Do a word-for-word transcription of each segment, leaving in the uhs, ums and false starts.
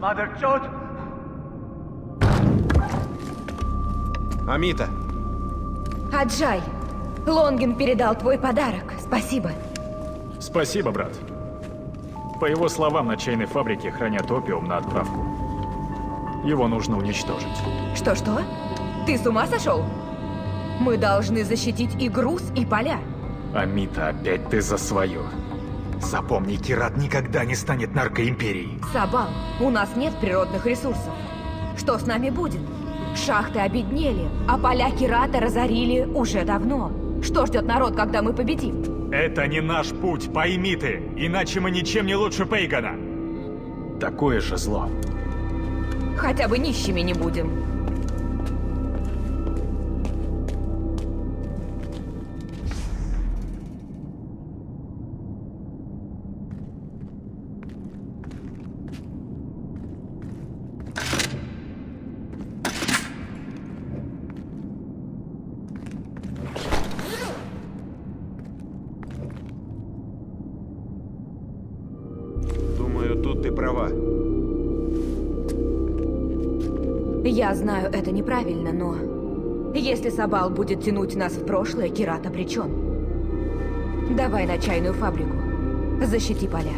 Mother Chod! Амита! Аджай, Лонгин передал твой подарок. Спасибо. Спасибо, брат. По его словам, на чайной фабрике хранят опиум на отправку. Его нужно уничтожить. Что-что? Ты с ума сошел? Мы должны защитить и груз, и поля. Амита, опять ты за свое. Запомни, Кират никогда не станет наркоимперией. Сабал, у нас нет природных ресурсов. Что с нами будет? Шахты обеднели, а поля Кирата разорили уже давно. Что ждет народ, когда мы победим? Это не наш путь, пойми ты, иначе мы ничем не лучше Пейгана. Такое же зло. Хотя бы нищими не будем. Думаю, тут ты права. Я знаю, это неправильно, но... Если Сабал будет тянуть нас в прошлое, Кират обречен. Давай на чайную фабрику. Защити поля.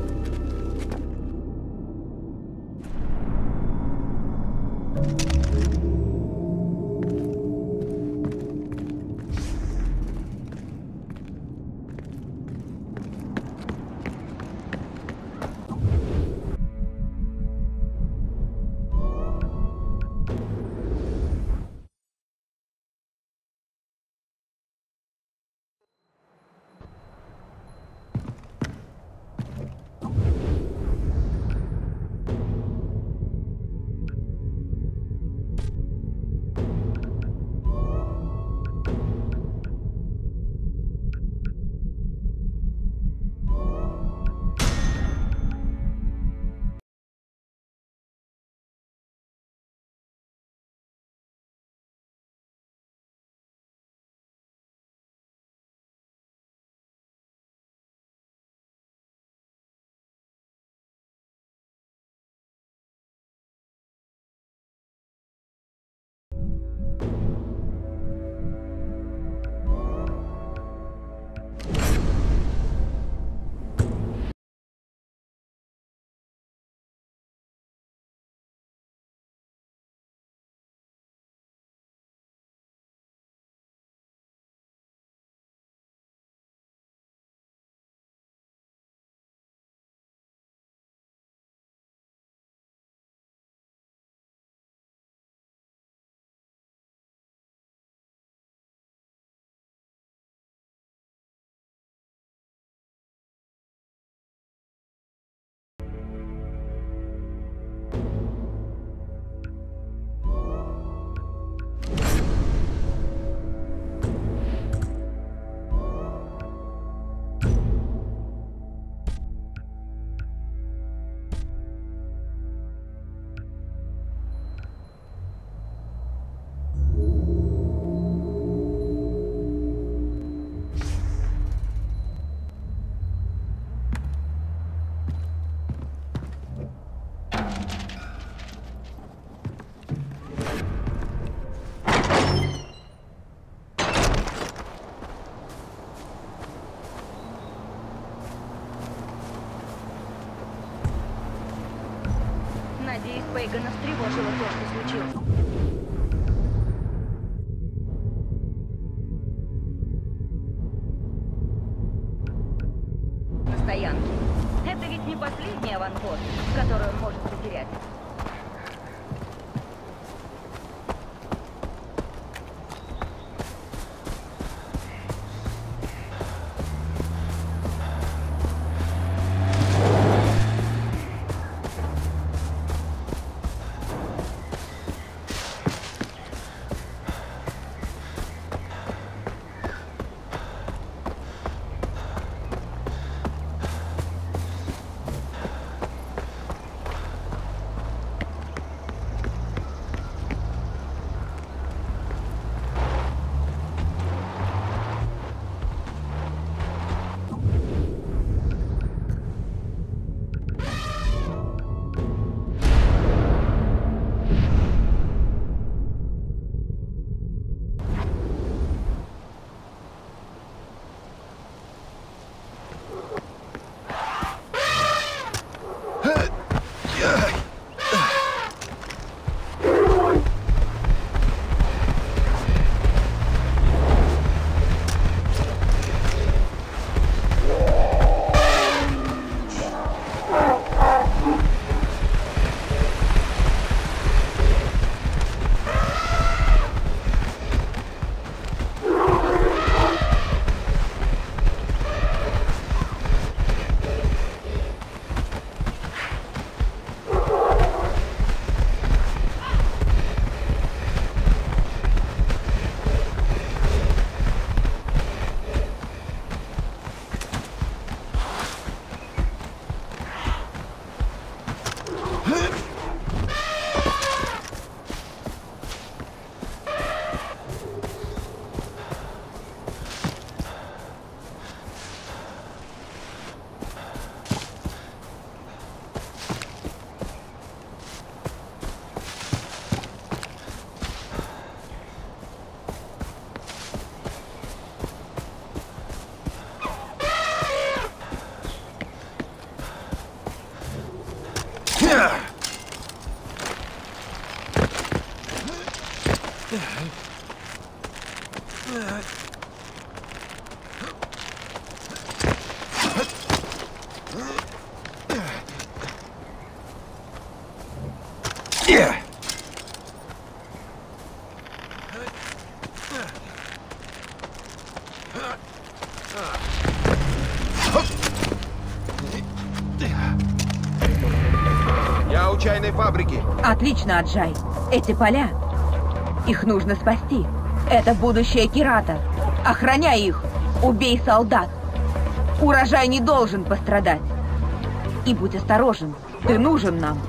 Надеюсь, Пейгана встревожило то, что случилось. На стоянке. Это ведь не последний аванпост, который он может потерять. Я у чайной фабрики. Отлично, Аджай. Эти поля, их нужно спасти. Это будущее Кирата. Охраняй их. Убей солдат. Урожай не должен пострадать. И будь осторожен. Ты нужен нам.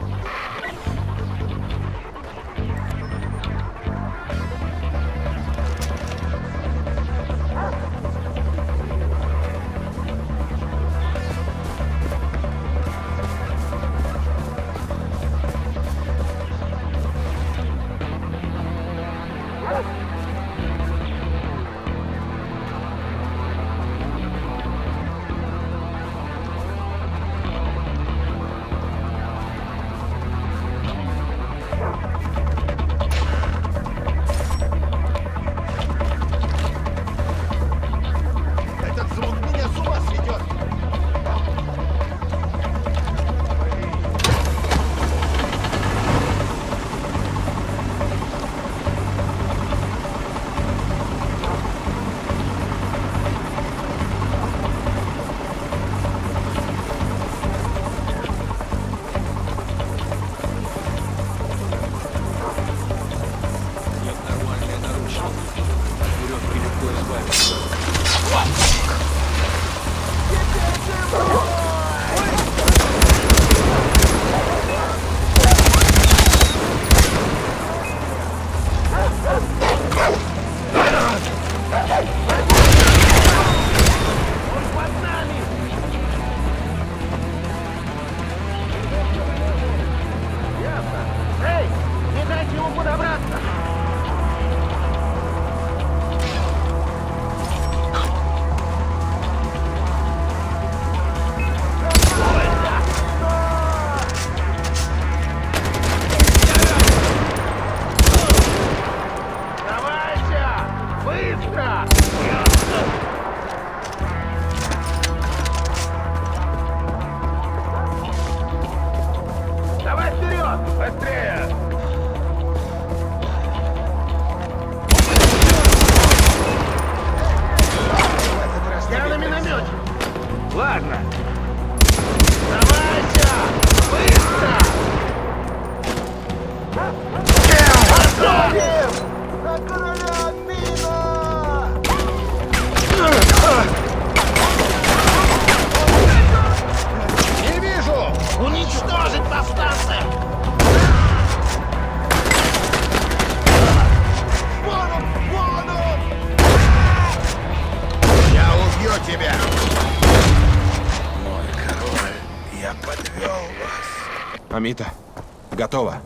Амита, готово.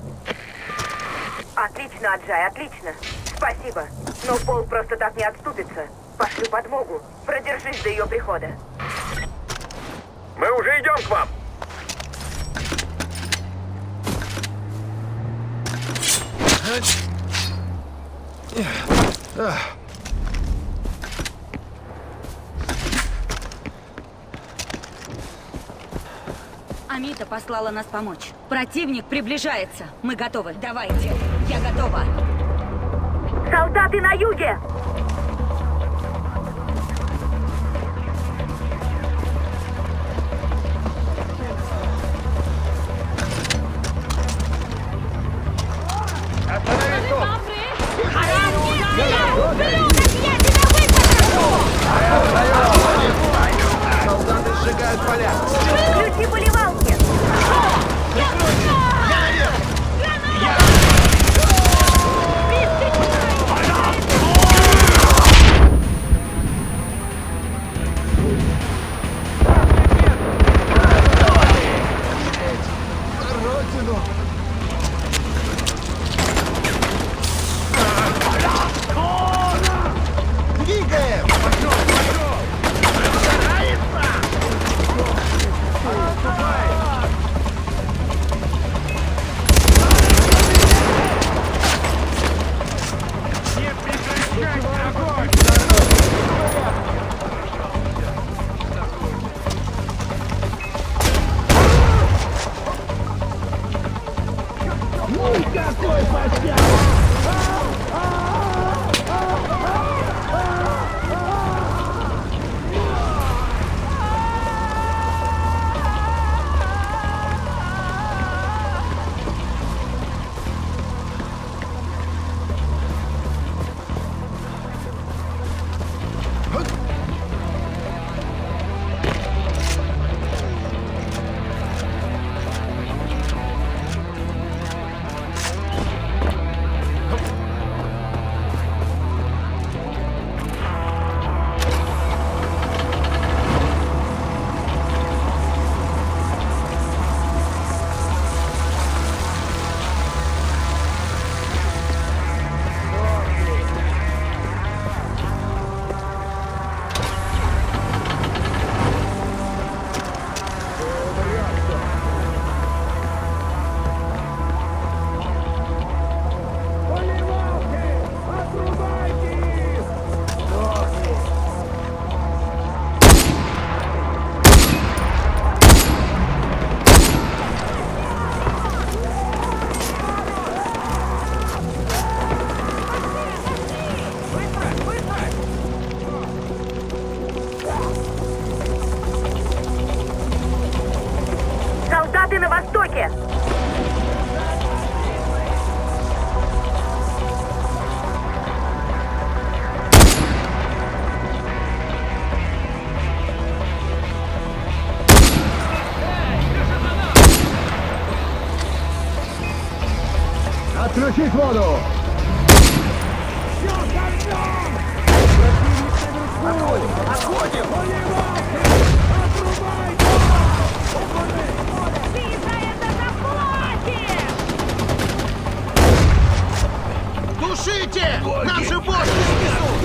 Отлично, Аджай, отлично. Спасибо. Но полк просто так не отступится. Пошлю подмогу. Продержись до ее прихода. Мы уже идем к вам. Амита послала нас помочь. Противник приближается. Мы готовы. Давайте. Я готова. Солдаты на юге! Солдаты сжигают поля. Включи поливалки! Солдаты на востоке! Отключить воду! Тушите! Нам же бошки снесут!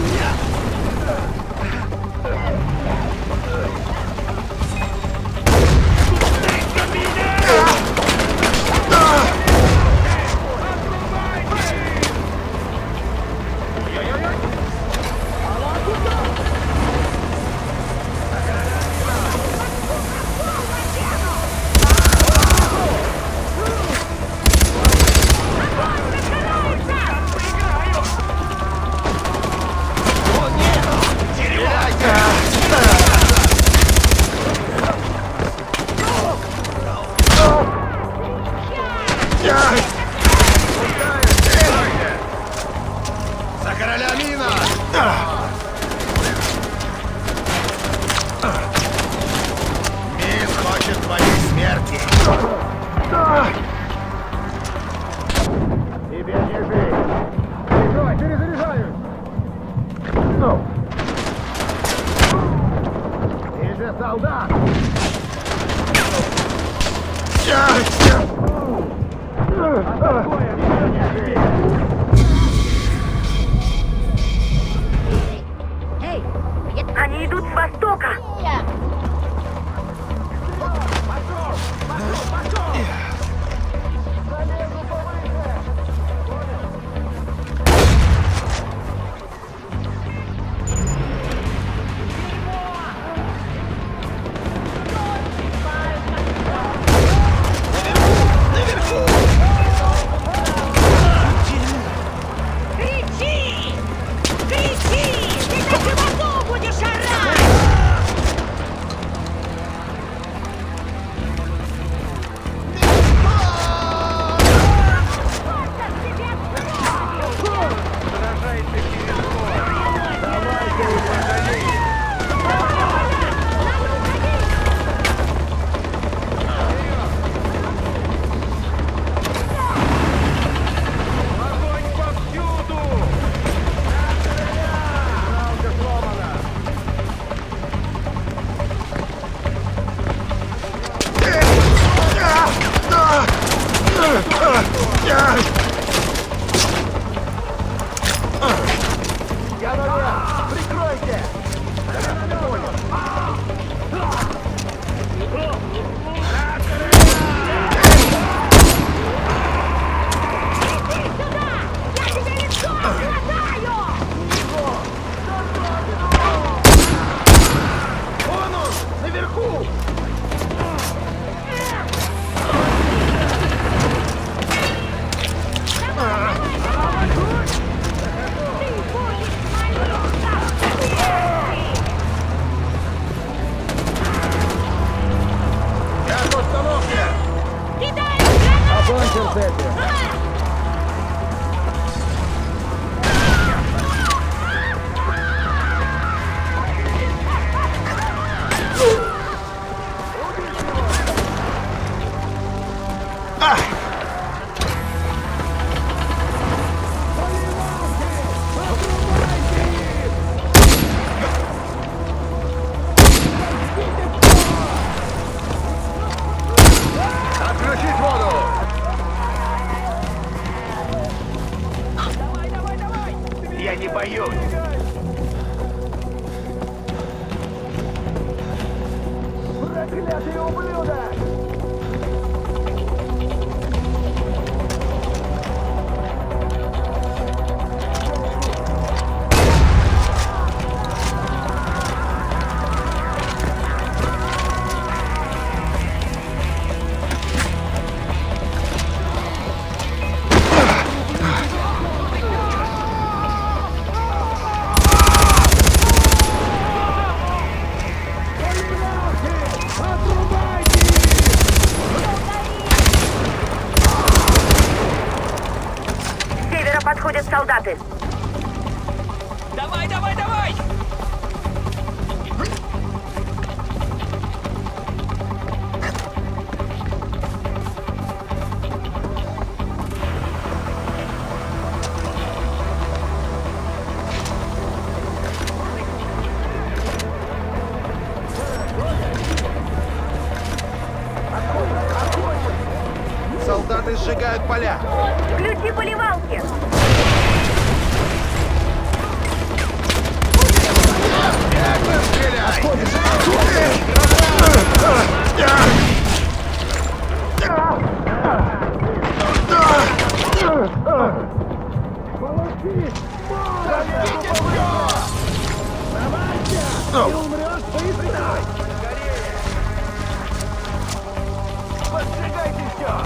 вертепе. Отключить воду! Я не боюсь! Проклятый ублюдок! С севера подходят солдаты. Давай, давай, давай! Солдаты сжигают поля. Включи поливалки. Поджигайте все!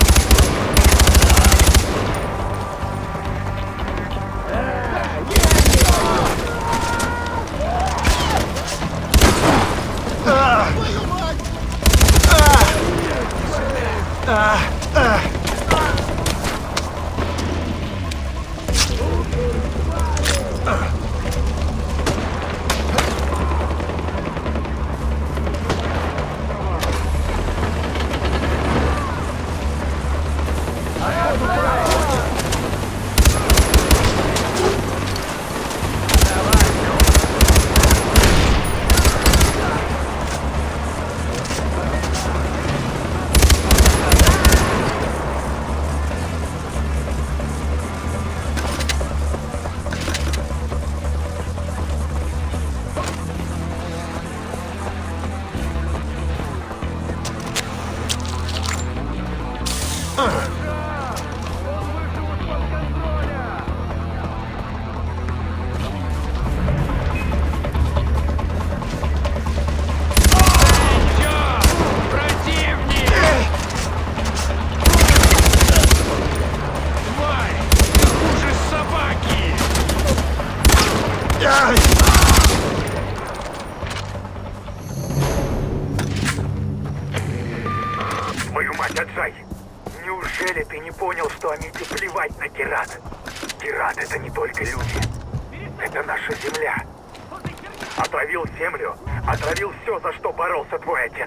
Мою мать, Аджай! Неужели ты не понял, что Амите плевать на Кират? Кират — это не только люди. Это наша земля. Отравил землю, отравил все, за что боролся твой отец.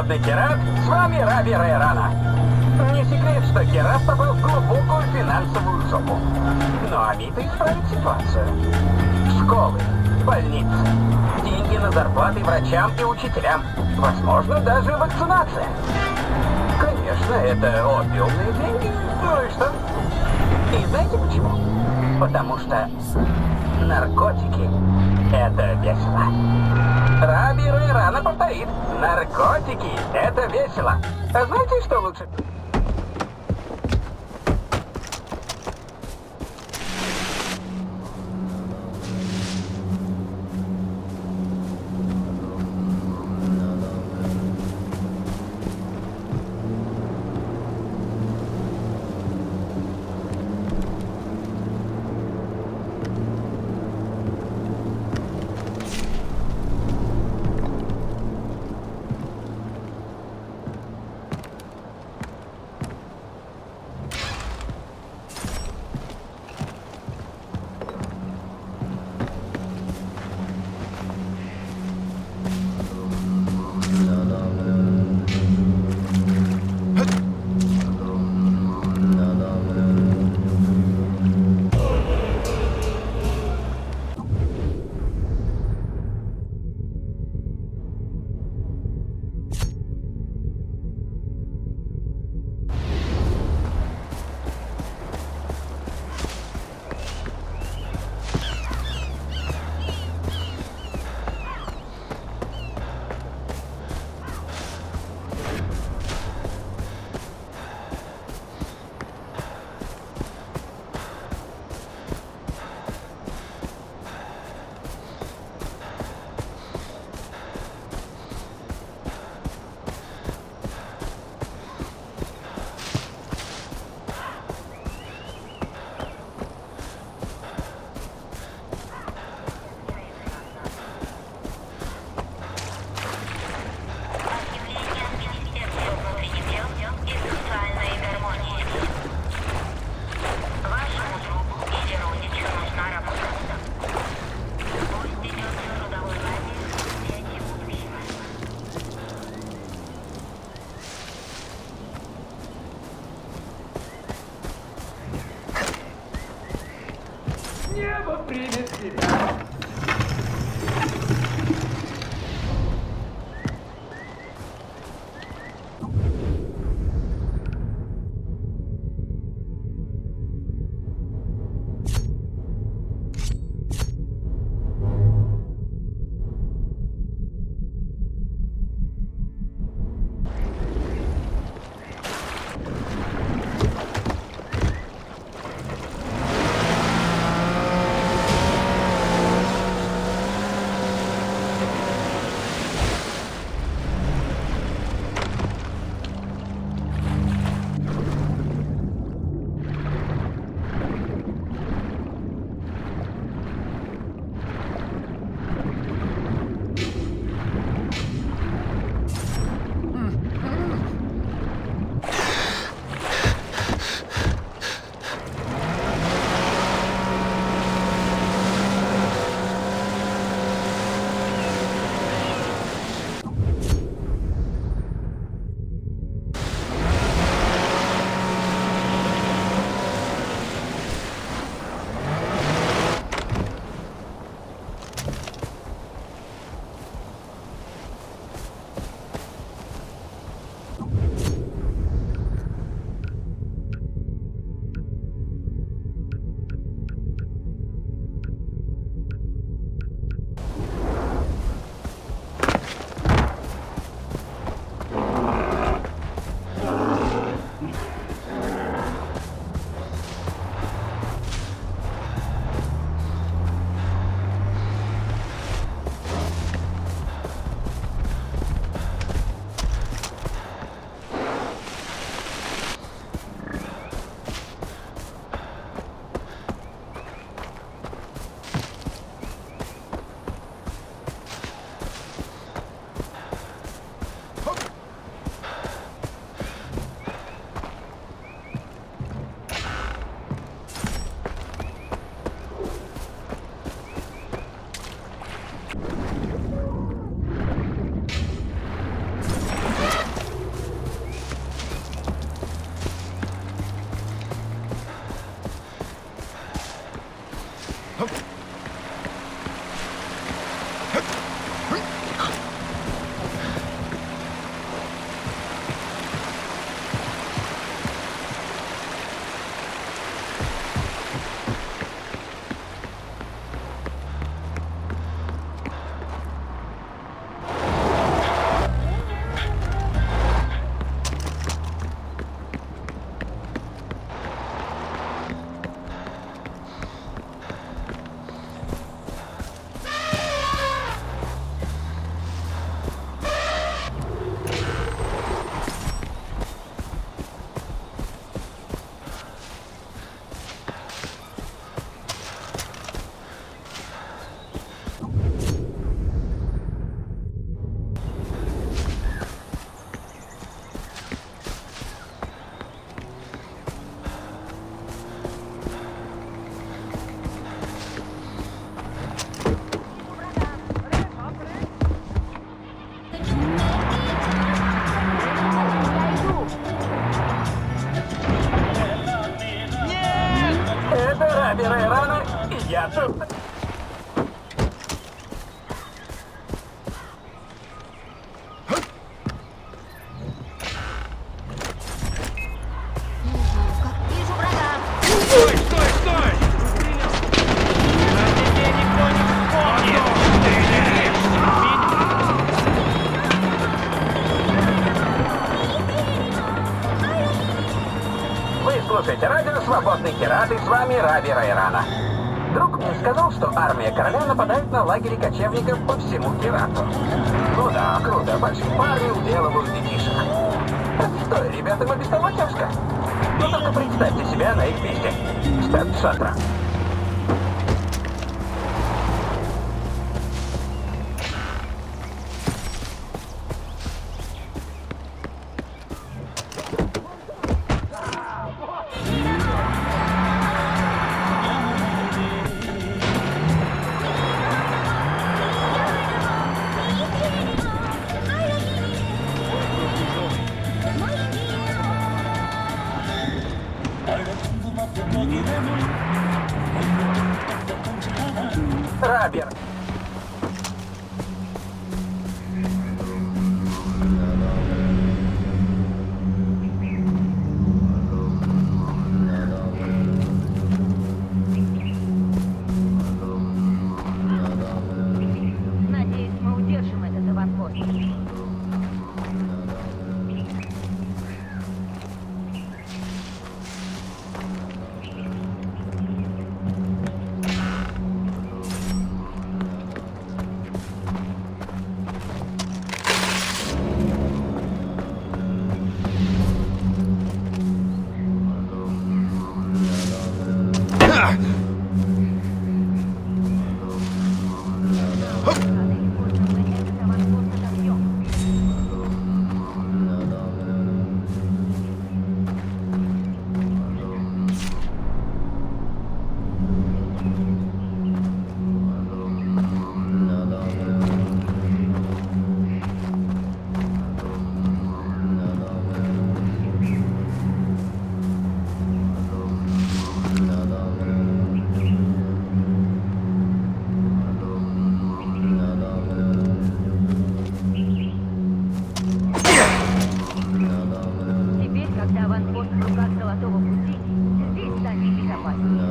Благородный Кират, с вами Раби Рейрана. Не секрет, что Кират попал в глубокую финансовую жопу. Но Амита исправит ситуацию. Школы, больницы, деньги на зарплаты врачам и учителям. Возможно, даже вакцинация. Конечно, это опиумные деньги. Ну и что? И знаете почему? Потому что наркотики — это весело. Раби Рейрана повторит. Наркотики — это весело. А знаете, что лучше? пираты Кираты, с вами Раби Рейрана. Друг мне сказал, что армия короля нападает на лагеря кочевников по всему Кирату. Ну да, круто, большие парни уделывают детишек. Отстой, ребята, мы без того тяжко. Но только представьте себя на их месте. Спецшатра. Рабер. Надеюсь, мы удержим этот аванпост. Теперь, когда аванпост в руках Золотого Пути, здесь станет безопаснее.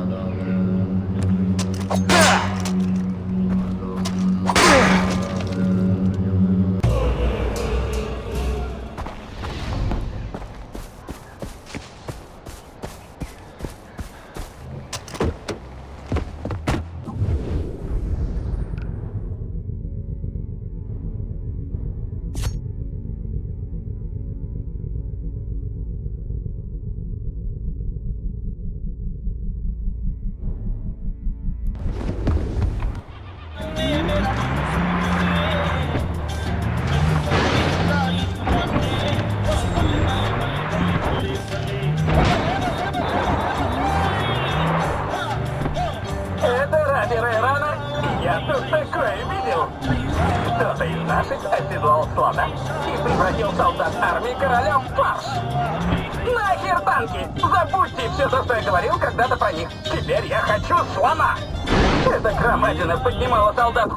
Это Раби Рейрана, и я тут такое видел. Кто-то из наших оседлал слона и превратил солдат армии короля в фарш. Нахер танки! Забудьте все то, что я говорил когда-то про них. Теперь я хочу слона! Эта громадина поднимала солдат.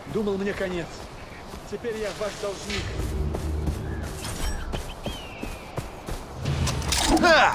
Думал, мне конец. Теперь я ваш должник. Ха!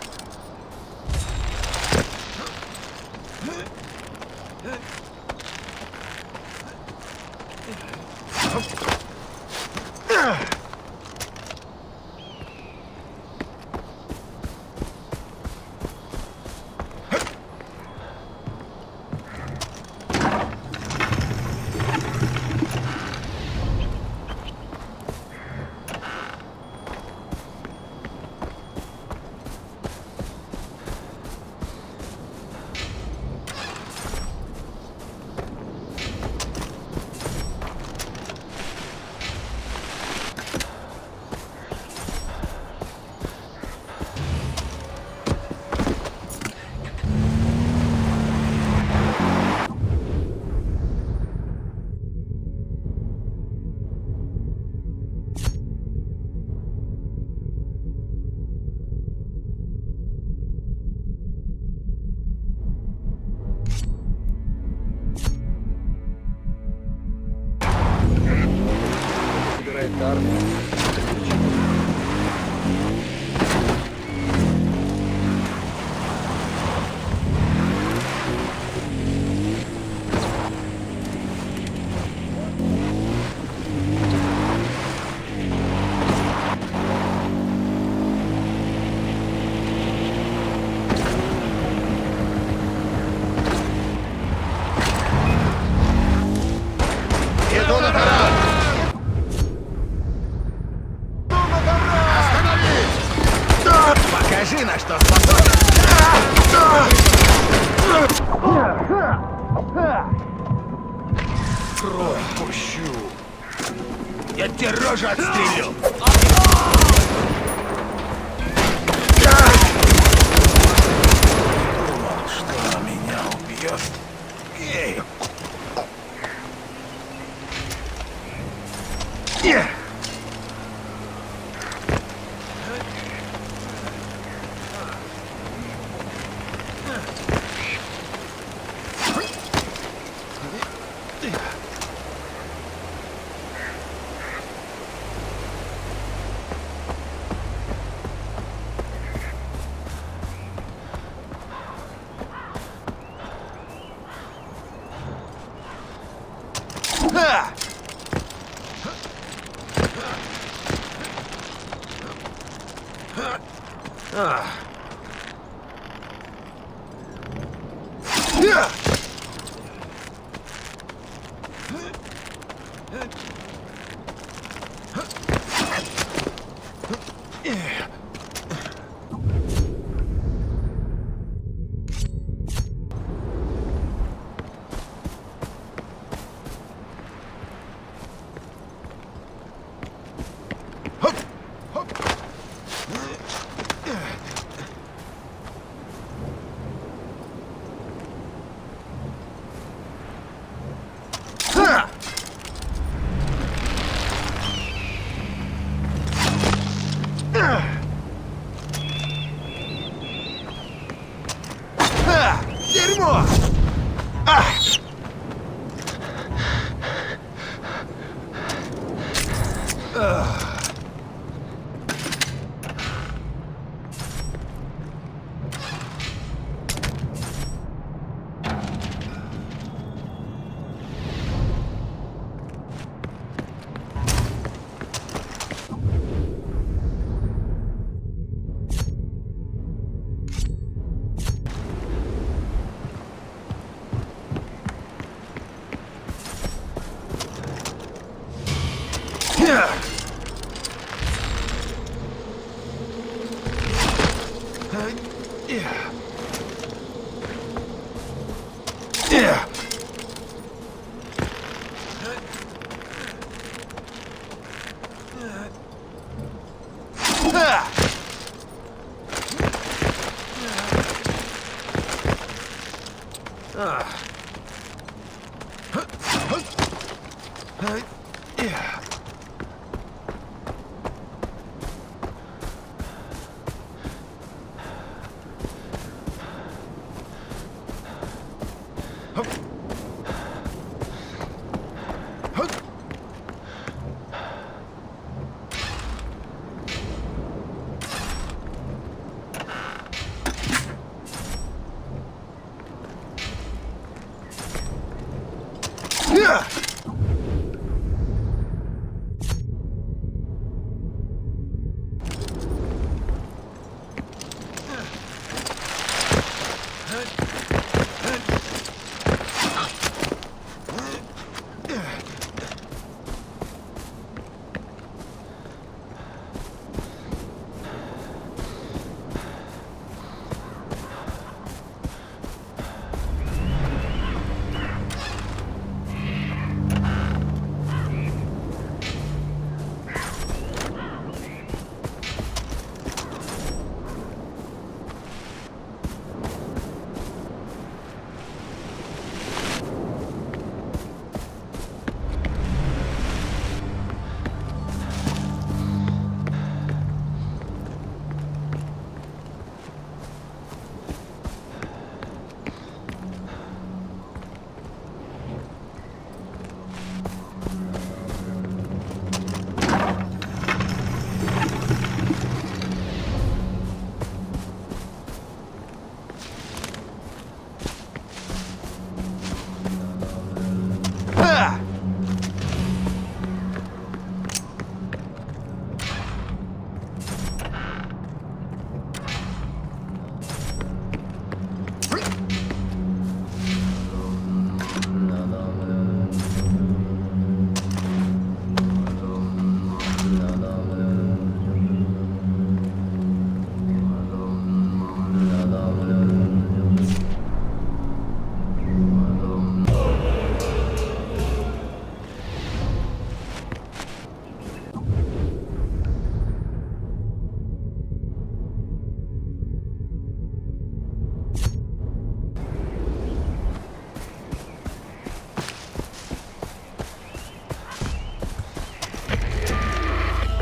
Покажи, на что способен! Кровь пущу! Я тебе рожу отстрелю! Думал, что меня убьет. Эй! Дерьмо! А!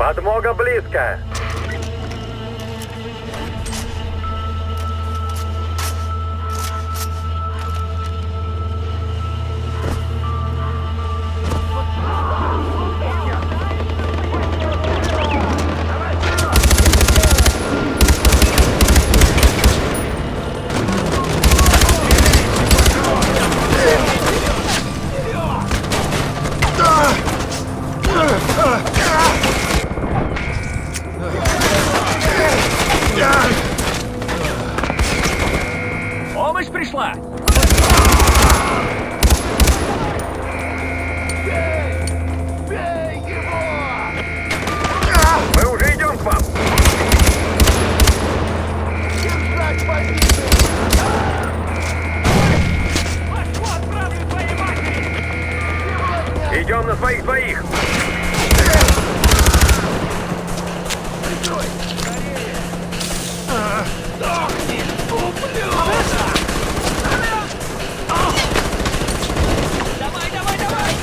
Подмога близко! Помощь пришла! Мы уже идем к вам! Держать позицию! Идем на своих двоих! Сдохни, ублюдок! Давай, давай, давай!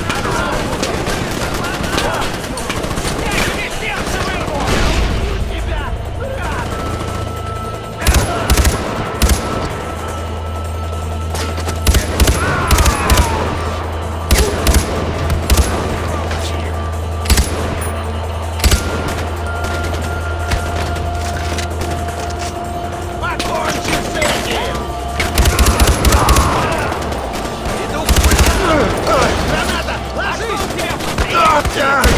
Я тебе сердце вырву! Тебя! Покончи с этим! Иду! Граната! Ложись!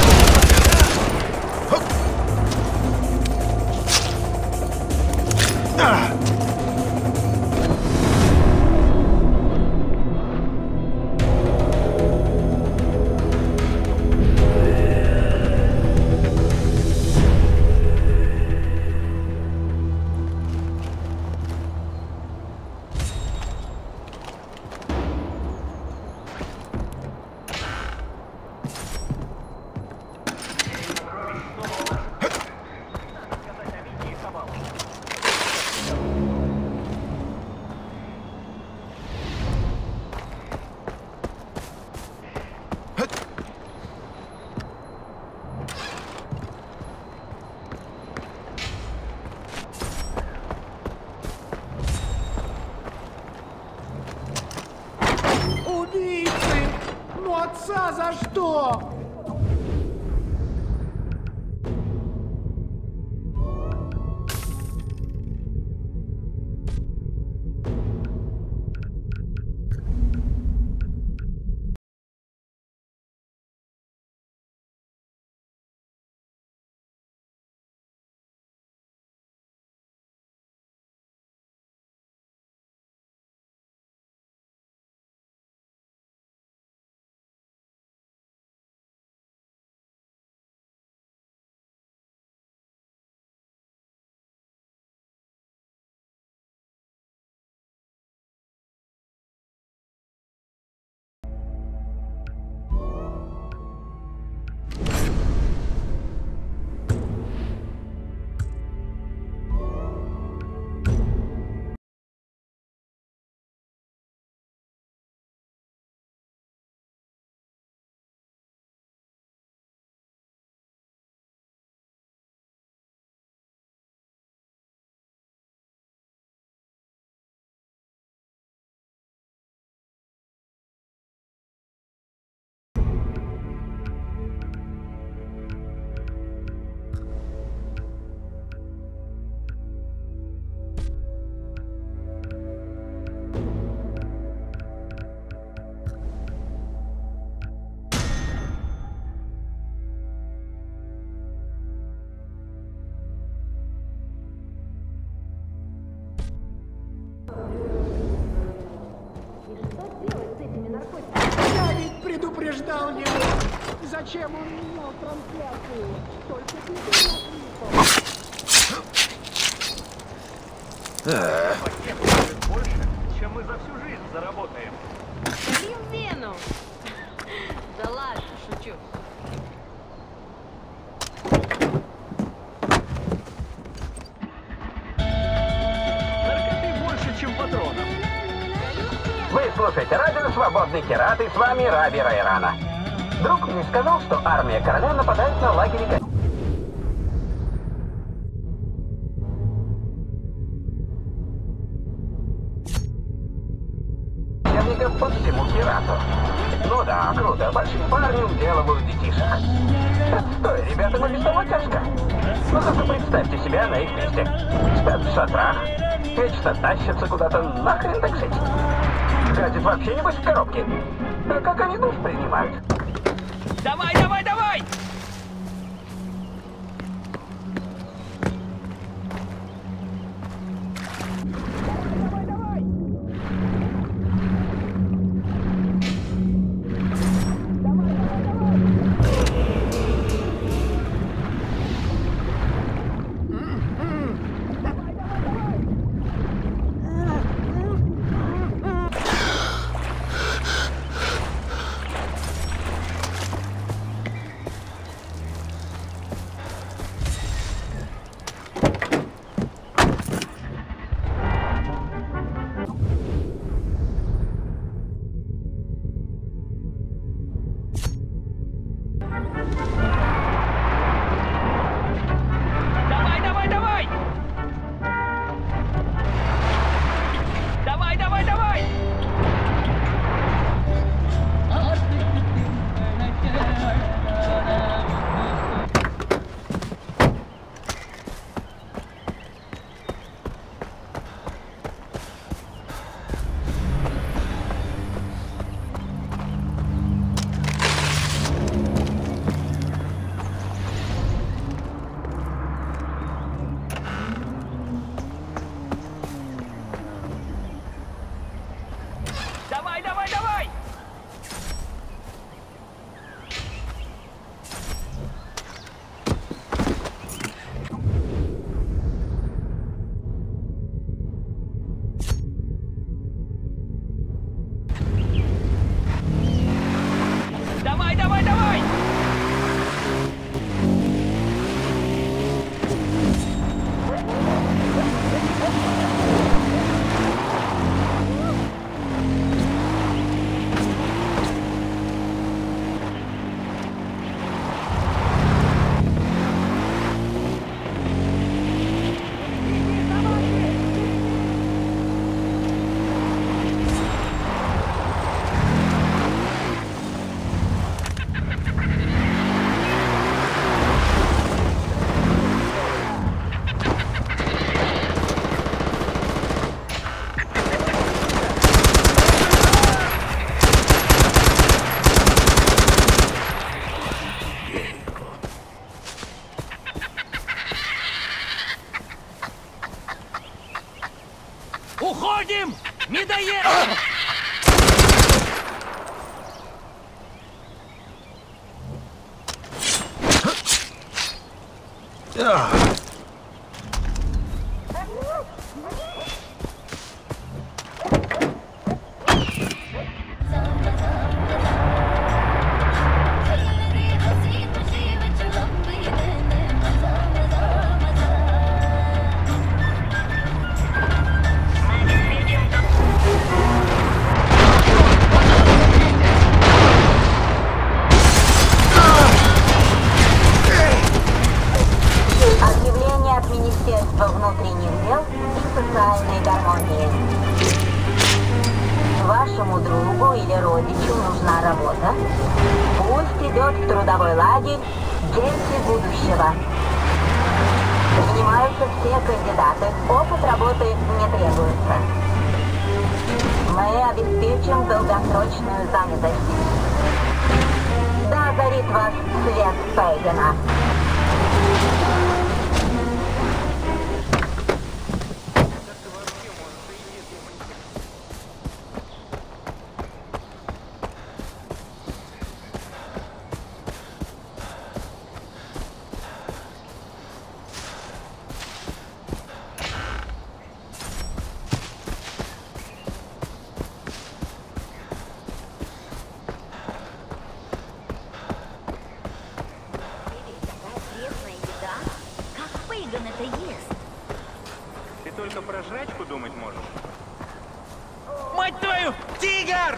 Убийцы! Ну отца за что? Я ведь предупреждал его! Зачем он менял трансляцию? Только Больше, чем мы за всю жизнь заработаем. Блин, Вену! Да ладно, шучу. Наркоты больше, чем патронов. Вы слушаете радио «Свободный Кират», и с вами Раби Рейрана. Друг мне сказал, что армия короля нападает на лагерь. куда большие парни уделывают детишек. Стой, ребятам и без того тяжко. Ну только представьте себя на их месте. Спят в шатрах, вечно тащатся куда-то, нахрен так жить. Гадит вообще небось в коробке. А как они душ принимают? Давай, давай, давай! Уходим! Медоед! внутренних дел и социальной гармонии. Вашему другу или родичу нужна работа? Пусть идет в трудовой лагерь «Дети будущего». Принимаются все кандидаты, опыт работы не требуется. Мы обеспечим долгосрочную занятость. Да горит вас свет Фейгена. Ты только про жрачку думать можешь? Мать твою! Тигр!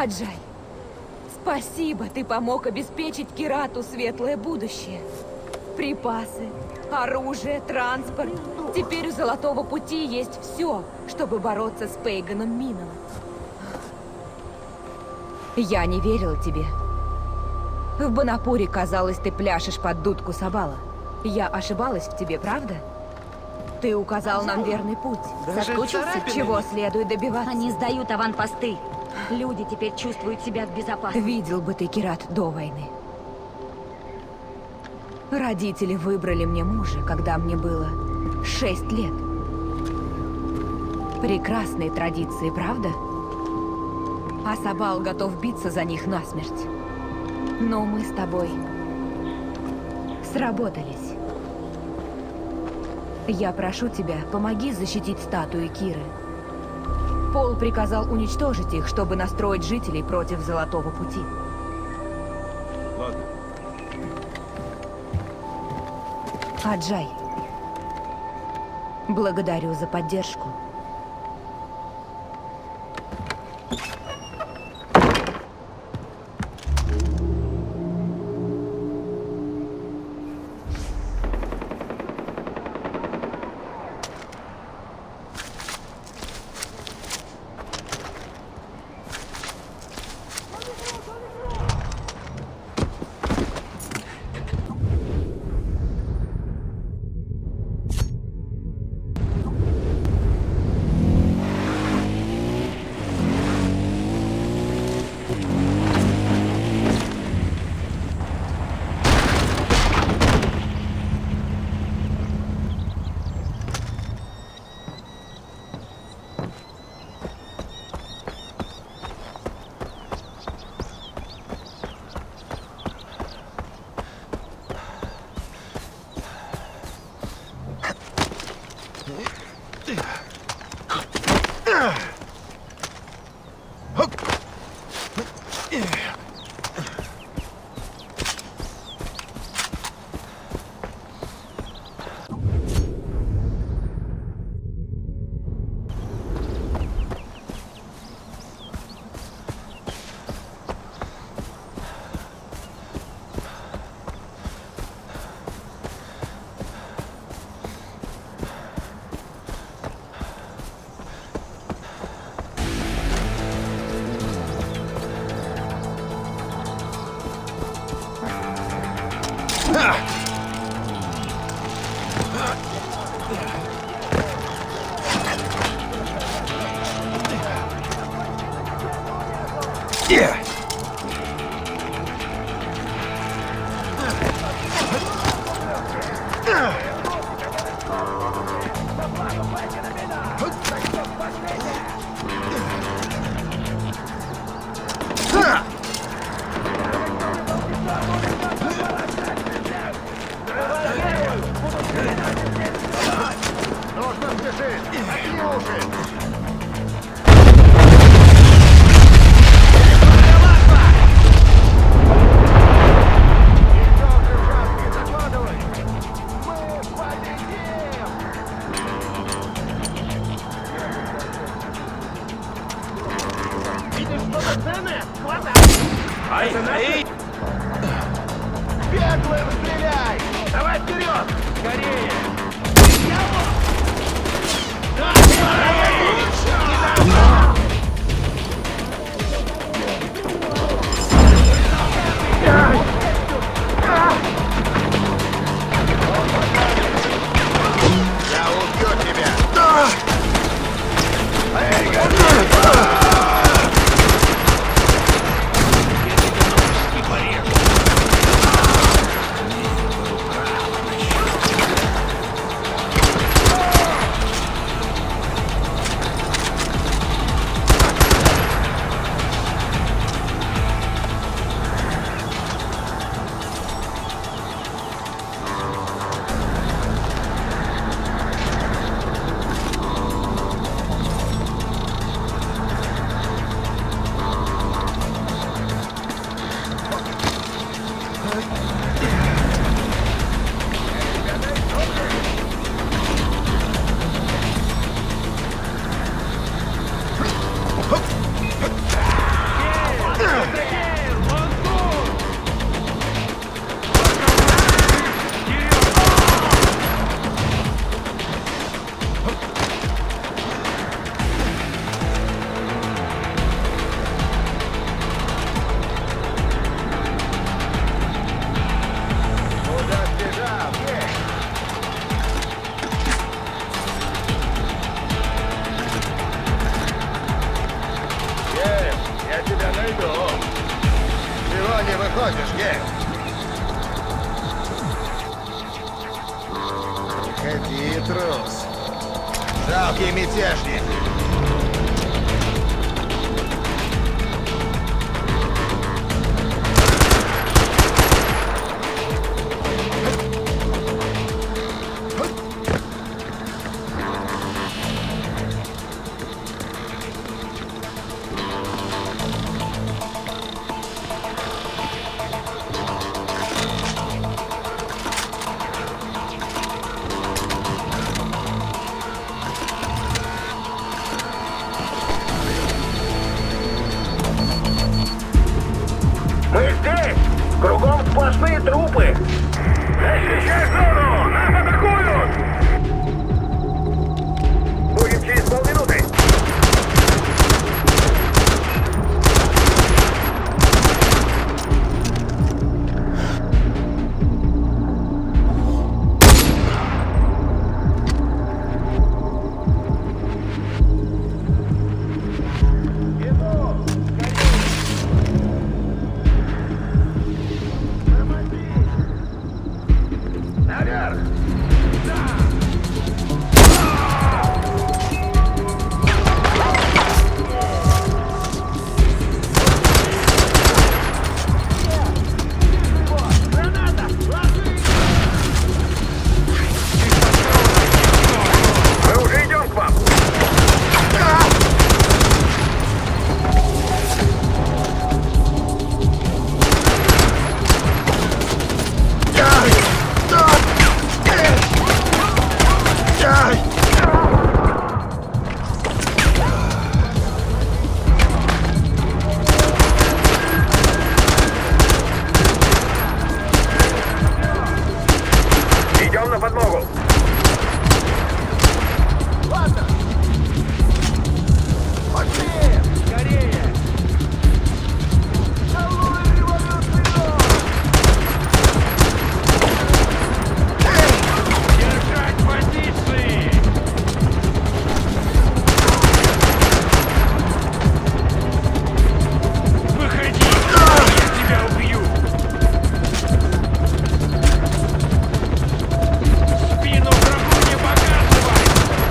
Аджай, спасибо, ты помог обеспечить Кирату светлое будущее. Припасы, оружие, транспорт. Теперь у Золотого Пути есть все, чтобы бороться с Пейганом Мином. Я не верила тебе. В Банапуре, казалось, ты пляшешь под дудку Сабала. Я ошибалась в тебе, правда? Ты указал нам верный путь. Соскучился, чего следует добиваться. Они сдают аванпосты. Люди теперь чувствуют себя в безопасности. Видел бы ты, Кират, до войны. Родители выбрали мне мужа, когда мне было шесть лет. Прекрасные традиции, правда? А Сабал готов биться за них насмерть. Но мы с тобой сработались. Я прошу тебя, помоги защитить статуи Киры. Пол приказал уничтожить их, чтобы настроить жителей против Золотого Пути. Ладно. Аджай, благодарю за поддержку. Погоди, трус. Жалкий мятежник. Мы здесь! Кругом сплошные трупы! Защищай зону! Нас атакуют! Будет через полминуты! Идем на подмогу! Ладно! Быстрее! Скорее! Целую революцию! Держать позиции! Выходи! Я тебя убью! Спину врагу не показывай!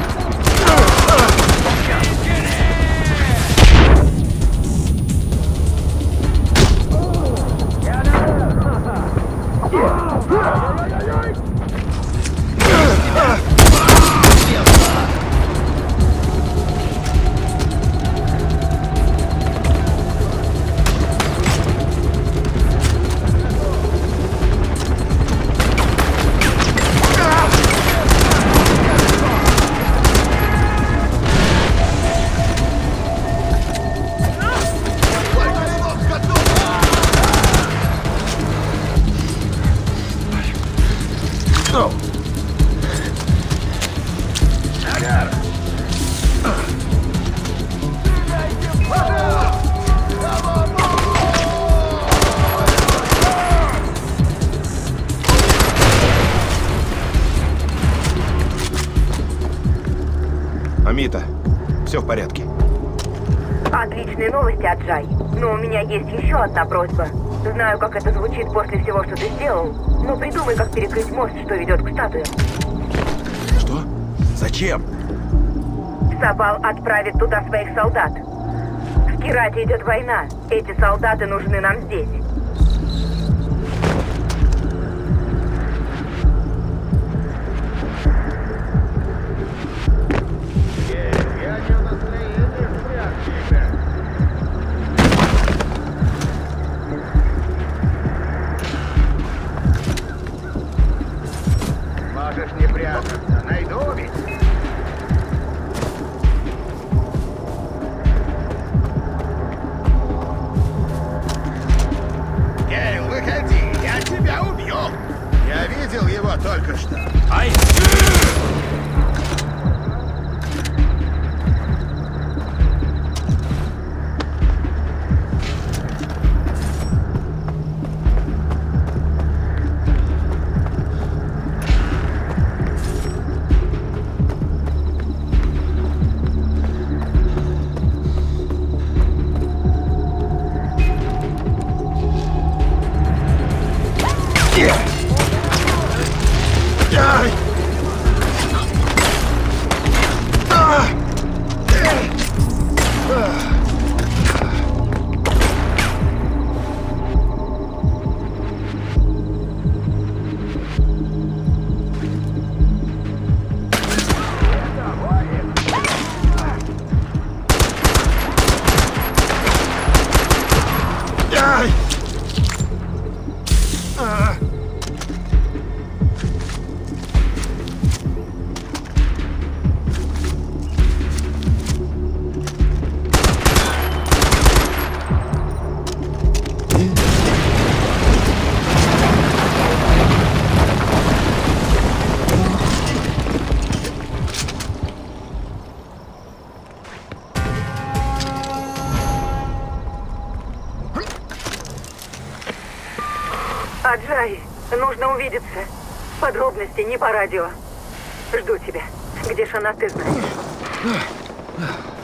Амита, все в порядке. Отличные новости, Аджай. Но у меня есть еще одна просьба. Знаю, как это звучит после всего, что ты сделал, но придумай, как перекрыть мост, что ведет к статуе. Что? Зачем? Сабал отправит туда своих солдат. В Кирате идет война. Эти солдаты нужны нам здесь. Можешь не прятаться, найду ведь. Гейл, выходи, я тебя убью. Я видел его только что. Ай! увидеться. Подробности не по радио. Жду тебя. Где Шанат, ты знаешь.